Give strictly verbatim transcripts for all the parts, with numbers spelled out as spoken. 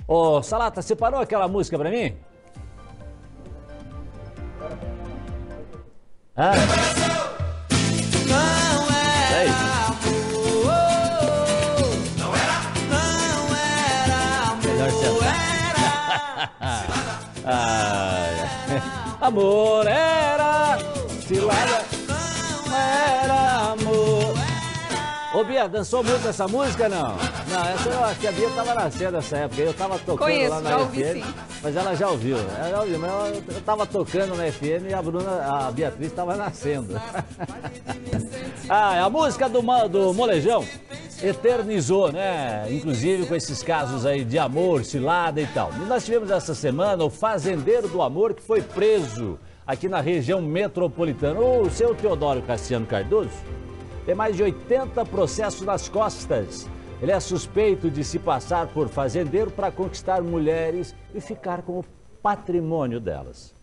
Ô, Salata, separou aquela música pra mim? Ah. Não era amor, não era, não era amor, melhor era ah, amor era cilada, não era amor. Ô, Bia, dançou muito essa música, não? Não, essa eu acho que a Bia tava nascendo nessa época, eu tava tocando Conheço, lá na já ouvi, F M, sim. mas ela já ouviu, ela já ouviu, mas eu, eu tava tocando na F M e a Bruna, a Beatriz tava nascendo. Ah, a música do, do Molejão eternizou, né? Inclusive com esses casos aí de amor, cilada e tal. E nós tivemos essa semana o fazendeiro do amor que foi preso aqui na região metropolitana. O seu Teodoro Cassiano Cardoso tem mais de oitenta processos nas costas. Ele é suspeito de se passar por fazendeiro para conquistar mulheres e ficar com o patrimônio delas.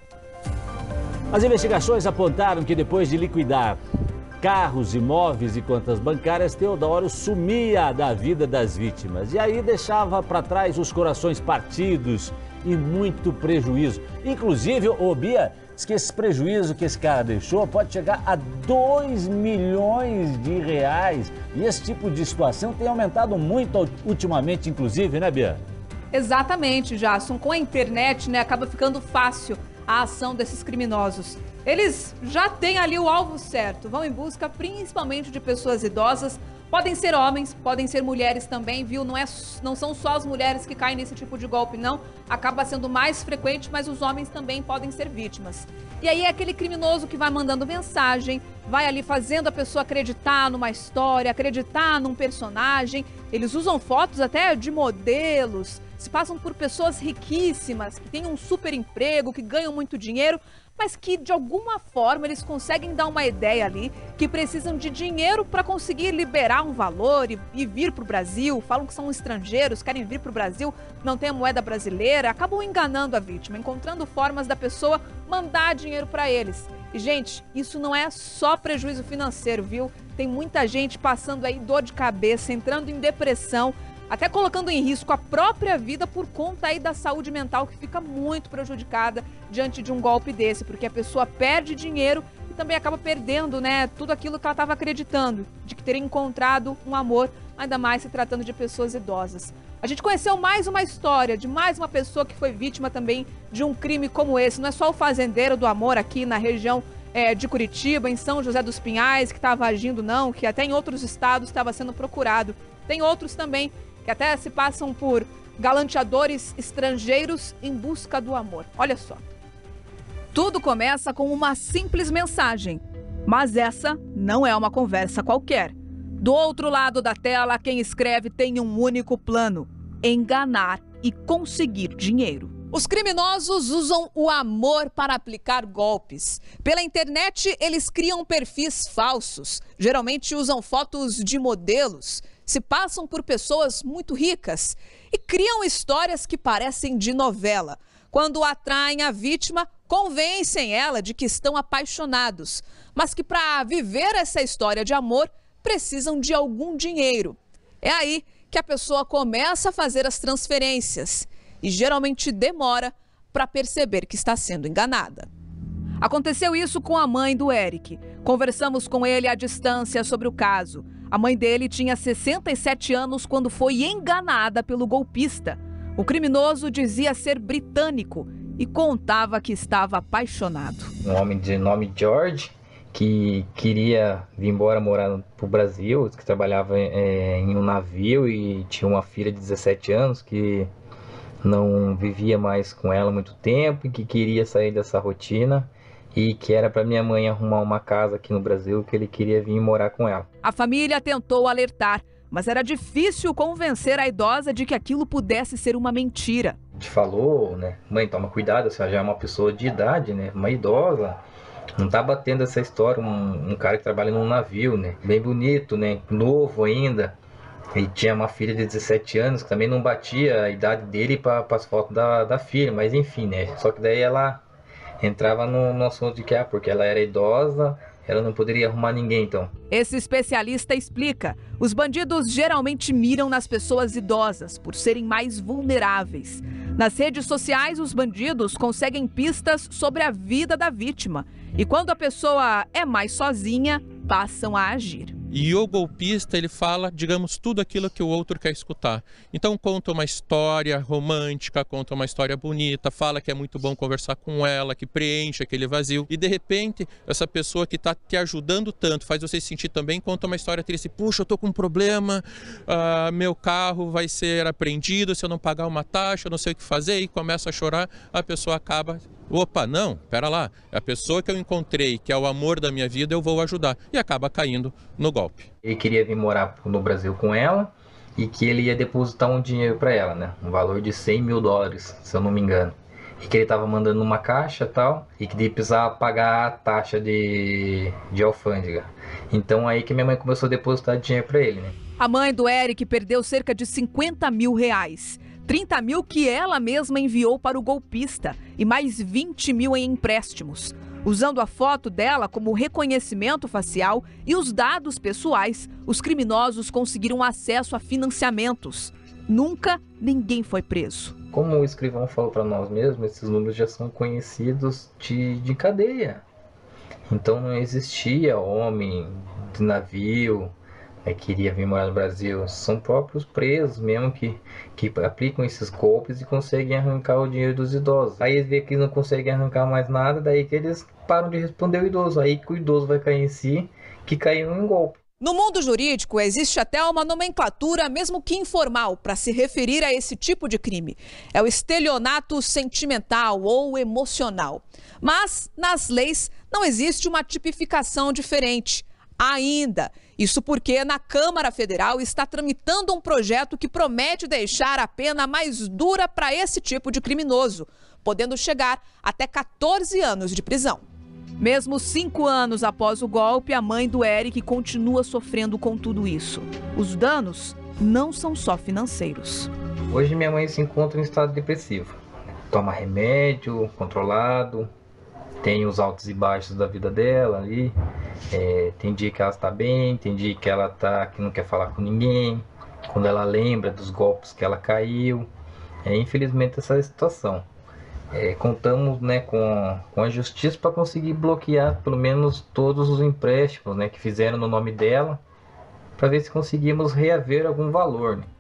As investigações apontaram que depois de liquidar carros, imóveis e contas bancárias, Teodoro sumia da vida das vítimas. E aí deixava para trás os corações partidos e muito prejuízo. Inclusive, ô Bia, diz que esse prejuízo que esse cara deixou pode chegar a dois milhões de reais. E esse tipo de situação tem aumentado muito ultimamente, inclusive, né, Bia? Exatamente, Jasson. Com a internet, né, acaba ficando fácil a ação desses criminosos. Eles já têm ali o alvo certo, vão em busca principalmente de pessoas idosas. Podem ser homens, podem ser mulheres também, viu? Não, é, não são só as mulheres que caem nesse tipo de golpe, não. Acaba sendo mais frequente, mas os homens também podem ser vítimas. E aí é aquele criminoso que vai mandando mensagem, vai ali fazendo a pessoa acreditar numa história, acreditar num personagem. Eles usam fotos até de modelos, se passam por pessoas riquíssimas, que têm um super emprego, que ganham muito dinheiro, mas que de alguma forma eles conseguem dar uma ideia ali que precisam de dinheiro para conseguir liberar um valor e, e vir para o Brasil. Falam que são estrangeiros, querem vir para o Brasil, não tem a moeda brasileira, acabam enganando a vítima, encontrando formas da pessoa mandar dinheiro para eles. E, gente, isso não é só prejuízo financeiro, viu? Tem muita gente passando aí dor de cabeça, entrando em depressão, até colocando em risco a própria vida por conta aí da saúde mental, que fica muito prejudicada diante de um golpe desse, porque a pessoa perde dinheiro e também acaba perdendo, né, tudo aquilo que ela estava acreditando, de que teria encontrado um amor, ainda mais se tratando de pessoas idosas. A gente conheceu mais uma história de mais uma pessoa que foi vítima também de um crime como esse. Não é só o fazendeiro do amor aqui na região é, de Curitiba, em São José dos Pinhais, que estava agindo, não, que até em outros estados estava sendo procurado. Tem outros também que até se passam por galanteadores estrangeiros em busca do amor. Olha só. Tudo começa com uma simples mensagem, mas essa não é uma conversa qualquer. Do outro lado da tela, quem escreve tem um único plano: enganar e conseguir dinheiro. Os criminosos usam o amor para aplicar golpes. Pela internet, eles criam perfis falsos. Geralmente usam fotos de modelos, se passam por pessoas muito ricas e criam histórias que parecem de novela. Quando atraem a vítima, convencem ela de que estão apaixonados, mas que para viver essa história de amor precisam de algum dinheiro. É aí que a pessoa começa a fazer as transferências e geralmente demora para perceber que está sendo enganada. Aconteceu isso com a mãe do Eric. Conversamos com ele à distância sobre o caso. A mãe dele tinha sessenta e sete anos quando foi enganada pelo golpista. O criminoso dizia ser britânico e contava que estava apaixonado. Um homem de nome George, que queria vir embora morar para o Brasil, que trabalhava é, em um navio e tinha uma filha de dezessete anos que não vivia mais com ela há muito tempo e que queria sair dessa rotina. E que era para minha mãe arrumar uma casa aqui no Brasil, que ele queria vir morar com ela. A família tentou alertar, mas era difícil convencer a idosa de que aquilo pudesse ser uma mentira. A gente falou, né, mãe, toma cuidado, você já é uma pessoa de idade, né, uma idosa. Não tá batendo essa história, um, um cara que trabalha num navio, né, bem bonito, né, novo ainda. E tinha uma filha de dezessete anos, que também não batia a idade dele para as fotos da, da filha, mas enfim, né, só que daí ela entrava no, no assunto de que, ah, porque ela era idosa ela não poderia arrumar ninguém, então. Esse especialista explica: os bandidos geralmente miram nas pessoas idosas por serem mais vulneráveis. Nas redes sociais, os bandidos conseguem pistas sobre a vida da vítima. E quando a pessoa é mais sozinha, passam a agir. E o golpista, ele fala, digamos, tudo aquilo que o outro quer escutar. Então conta uma história romântica, conta uma história bonita, fala que é muito bom conversar com ela, que preenche aquele vazio. E de repente, essa pessoa que está te ajudando tanto, faz você se sentir também, conta uma história triste. Puxa, eu tô com um problema, uh, meu carro vai ser apreendido se eu não pagar uma taxa, eu não sei o que fazer, e começa a chorar, a pessoa acaba... Opa, não, pera lá, é a pessoa que eu encontrei, que é o amor da minha vida, eu vou ajudar. E acaba caindo no golpe. Ele queria vir morar no Brasil com ela e que ele ia depositar um dinheiro para ela, né? Um valor de cem mil dólares, se eu não me engano. E que ele estava mandando numa caixa e tal, e que ele precisava pagar a taxa de, de alfândega. Então aí que minha mãe começou a depositar dinheiro para ele, né? A mãe do Eric perdeu cerca de cinquenta mil reais. trinta mil que ela mesma enviou para o golpista e mais vinte mil em empréstimos. Usando a foto dela como reconhecimento facial e os dados pessoais, os criminosos conseguiram acesso a financiamentos. Nunca ninguém foi preso. Como o escrivão falou para nós mesmos, esses números já são conhecidos de, de cadeia. Então não existia homem de navio... É, queria vir morar no Brasil, são próprios presos mesmo que, que aplicam esses golpes e conseguem arrancar o dinheiro dos idosos. Aí eles veem que não conseguem arrancar mais nada, daí que eles param de responder o idoso. Aí que o idoso vai cair em si, que caiu em golpe. No mundo jurídico, existe até uma nomenclatura, mesmo que informal, para se referir a esse tipo de crime. É o estelionato sentimental ou emocional. Mas, nas leis, não existe uma tipificação diferente. Ainda. Isso porque na Câmara Federal está tramitando um projeto que promete deixar a pena mais dura para esse tipo de criminoso, podendo chegar até quatorze anos de prisão. Mesmo cinco anos após o golpe, a mãe do Eric continua sofrendo com tudo isso. Os danos não são só financeiros. Hoje minha mãe se encontra em estado depressivo. Toma remédio controlado. Tem os altos e baixos da vida dela ali, é, tem dia que ela está bem, tem dia que ela tá, que não quer falar com ninguém, quando ela lembra dos golpes que ela caiu, é, infelizmente essa é a situação. É, contamos, né, com, com a justiça para conseguir bloquear pelo menos todos os empréstimos, né, que fizeram no nome dela, para ver se conseguimos reaver algum valor, né?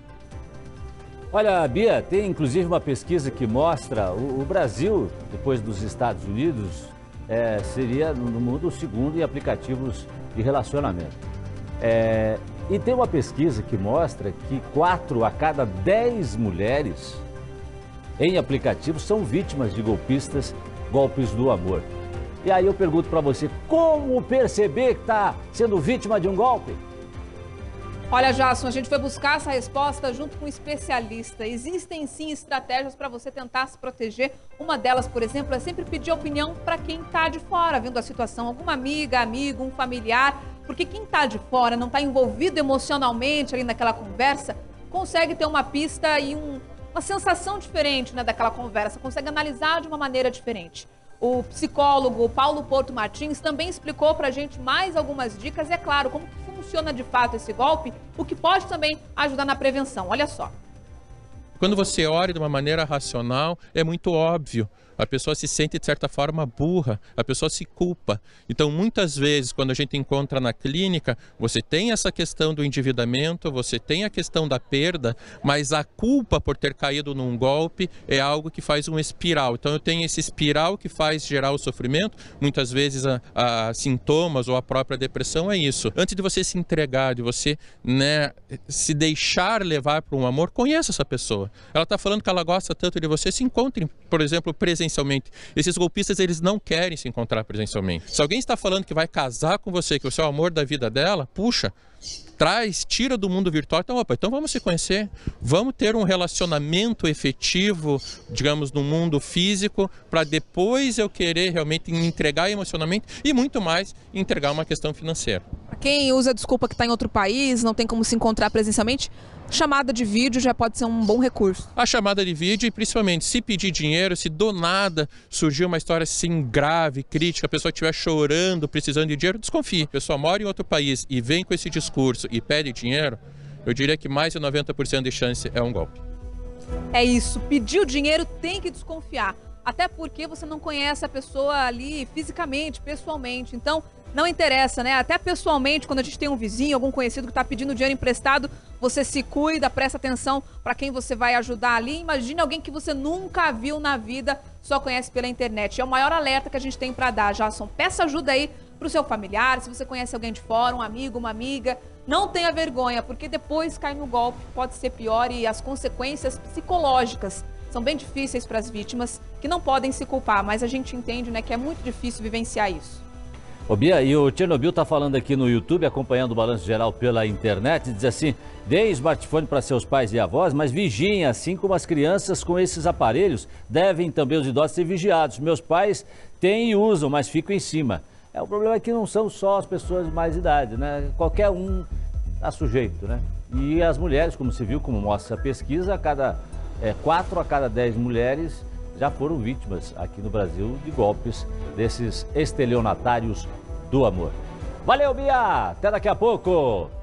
Olha, Bia, tem inclusive uma pesquisa que mostra o, o Brasil, depois dos Estados Unidos, é, seria no mundo o segundo em aplicativos de relacionamento. É, e tem uma pesquisa que mostra que quatro a cada dez mulheres em aplicativos são vítimas de golpistas, golpes do amor. E aí eu pergunto para você, como perceber que está sendo vítima de um golpe? Olha, Jasson, a gente foi buscar essa resposta junto com um especialista. Existem sim estratégias para você tentar se proteger. Uma delas, por exemplo, é sempre pedir opinião para quem está de fora, vendo a situação. Alguma amiga, amigo, um familiar. Porque quem está de fora, não está envolvido emocionalmente ali naquela conversa, consegue ter uma pista e um, uma sensação diferente, né, daquela conversa. Consegue analisar de uma maneira diferente. O psicólogo Paulo Porto Martins também explicou para a gente mais algumas dicas. E é claro, como que funciona de fato esse golpe, o que pode também ajudar na prevenção. Olha só. Quando você olha de uma maneira racional, é muito óbvio. A pessoa se sente, de certa forma, burra, a pessoa se culpa. Então, muitas vezes, quando a gente encontra na clínica, você tem essa questão do endividamento, você tem a questão da perda, mas a culpa por ter caído num golpe é algo que faz um espiral. Então, eu tenho esse espiral que faz gerar o sofrimento, muitas vezes a, a sintomas ou a própria depressão é isso. Antes de você se entregar, de você, né, se deixar levar para um amor, conheça essa pessoa. Ela está falando que ela gosta tanto de você, se encontrem, por exemplo, presencialmente. Esses golpistas, eles não querem se encontrar presencialmente. Se alguém está falando que vai casar com você, que você é o amor da vida dela, puxa, traz, tira do mundo virtual. Então, opa, então vamos se conhecer, vamos ter um relacionamento efetivo, digamos, no mundo físico, para depois eu querer realmente me entregar emocionalmente e muito mais entregar uma questão financeira. Quem usa a desculpa que está em outro país, não tem como se encontrar presencialmente, chamada de vídeo já pode ser um bom recurso. A chamada de vídeo e principalmente se pedir dinheiro, se do nada surgiu uma história assim grave, crítica, a pessoa estiver chorando, precisando de dinheiro, desconfie. A pessoa mora em outro país e vem com esse discurso e pede dinheiro, eu diria que mais de noventa por cento de chance é um golpe. É isso, pediu dinheiro tem que desconfiar. Até porque você não conhece a pessoa ali fisicamente, pessoalmente. Então, não interessa, né? Até pessoalmente, quando a gente tem um vizinho, algum conhecido que está pedindo dinheiro emprestado, você se cuida, presta atenção para quem você vai ajudar ali. Imagine alguém que você nunca viu na vida, só conhece pela internet. É o maior alerta que a gente tem para dar, Jasson. Peça ajuda aí para o seu familiar, se você conhece alguém de fora, um amigo, uma amiga. Não tenha vergonha, porque depois cai no golpe, pode ser pior e as consequências psicológicas são bem difíceis para as vítimas, que não podem se culpar, mas a gente entende, né, que é muito difícil vivenciar isso. Ô Bia, e o Chernobyl tá falando aqui no YouTube, acompanhando o Balanço Geral pela internet, diz assim: deem smartphone para seus pais e avós, mas vigiem, assim como as crianças com esses aparelhos, devem também os idosos ser vigiados. Meus pais têm e usam, mas ficam em cima. É, o problema é que não são só as pessoas de mais idade, né? Qualquer um está sujeito, né? E as mulheres, como se viu, como mostra a pesquisa, a cada é, quatro a cada dez mulheres já foram vítimas aqui no Brasil de golpes desses estelionatários do amor. Valeu, Bia! Até daqui a pouco!